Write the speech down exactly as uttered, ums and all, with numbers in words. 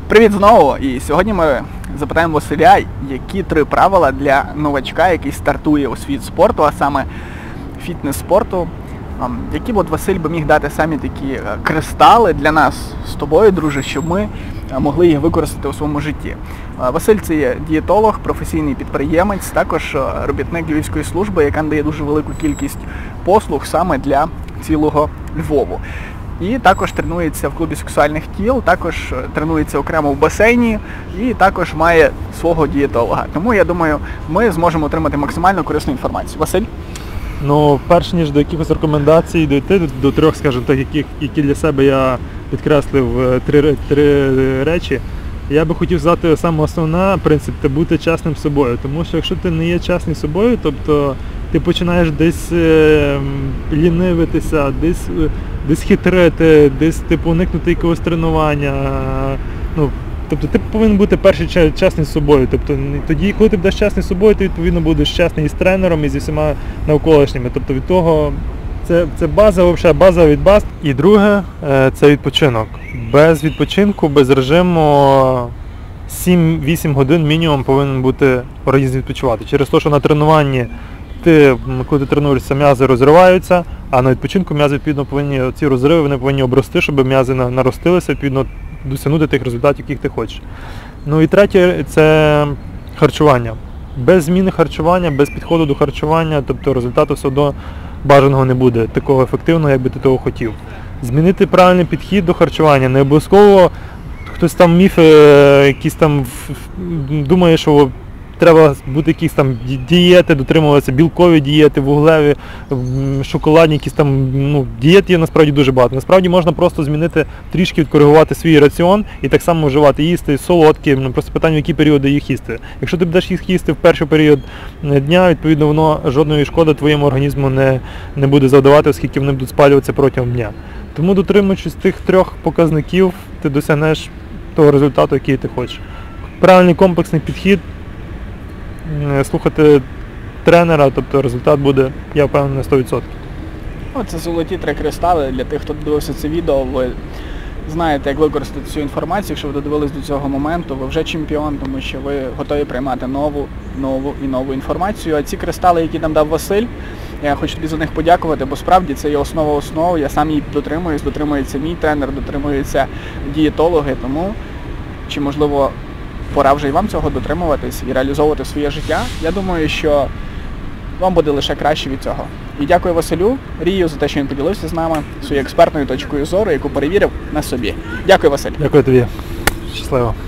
Привіт знову! І сьогодні ми запитаємо Василя, які три правила для новачка, який стартує у світ спорту, а саме фітнес-спорту. Які б от Василь би міг дати самі такі кристали для нас з тобою, друже, щоб ми могли їх використати у своєму житті. Василь – це є дієтолог, професійний підприємець, також робітник Львівської служби, яка надає дуже велику кількість послуг саме для цілого Львову. І також тренується в клубі сексуальних тіл, також тренується окремо в басейні і також має свого дієтолога. Тому, я думаю, ми зможемо отримати максимально корисну інформацію. Василь? Ну, перш ніж до якихось рекомендацій дійти, до трьох, скажімо так, яких, які для себе я підкреслив три, три речі, я би хотів сказати, саме основне принцип – це бути чесним з собою. Тому що якщо ти не є чесним з собою, тобто ти починаєш десь е, лінивитися, десь, десь хитрити, десь типу уникнути якогось тренування. Ну, тобто ти повинен бути перший чесний з собою. Тобто тоді, коли ти будеш чесний з собою, ти відповідно будеш чесний і з тренером, і зі всіма навколишніми. Тобто від того це, це база, взагалі, база від баз. І друге – це відпочинок. Без відпочинку, без режиму сім-вісім годин мінімум повинен бути організм відпочивати. Через те, що на тренуванні ти, коли ти тренуєшся, м'язи розриваються, а на відпочинку м'язи, відповідно, повинні, ці розриви вони повинні обрости, щоб м'язи наростилися, відповідно, досягнути тих результатів, яких ти хочеш. Ну і третє – це харчування. Без зміни харчування, без підходу до харчування, тобто результату все одно бажаного не буде, такого ефективного, як би ти того хотів. Змінити правильний підхід до харчування. Не обов'язково хтось там міфи, якісь там думає, що треба бути якісь там дієти, дотримуватися, білкові дієти, вуглеві, шоколадні якісь там, ну, дієт є насправді дуже багато. Насправді можна просто змінити, трішки відкоригувати свій раціон і так само вживати, їсти солодкі, ну, просто питання, в які періоди їх їсти. Якщо ти будеш їх їсти в перший період дня, відповідно, воно жодної шкоди твоєму організму не, не буде завдавати, оскільки вони будуть спалюватися протягом дня. Тому, дотримуючись тих трьох показників, ти досягнеш того результату, який ти хочеш. Правильний комплексний підхід, слухати тренера, тобто результат буде, я впевнений, на сто відсотків. Це золоті три кристали. Для тих, хто дивився це відео, ви знаєте, як використати цю інформацію. Якщо ви додивились до цього моменту, ви вже чемпіон, тому що ви готові приймати нову, нову і нову інформацію. А ці кристали, які нам дав Василь, я хочу тобі за них подякувати, бо справді це є основа основ. Я сам її дотримуюсь, дотримується мій тренер, дотримуються дієтологи, тому чи можливо пора вже і вам цього дотримуватись і реалізовувати своє життя. Я думаю, що вам буде лише краще від цього. І дякую Василю Рію за те, що він поділився з нами своєю експертною точкою зору, яку перевірив на собі. Дякую, Василь. Дякую тобі. Щасливо.